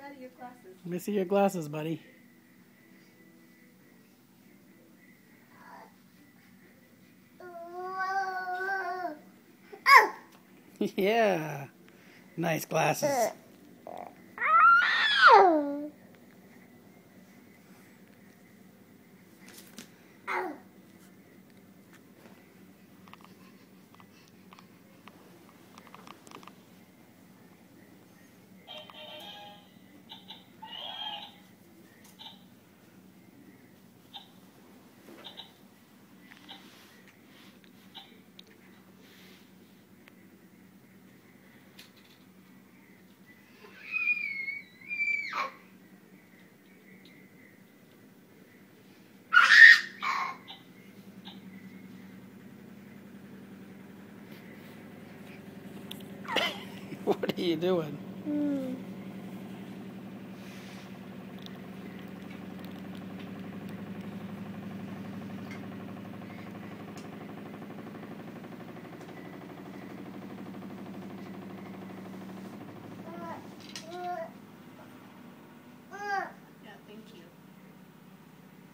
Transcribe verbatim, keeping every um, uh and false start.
out of your glasses. Let me see your glasses, buddy. Yeah. Nice glasses. What are you doing? Mm.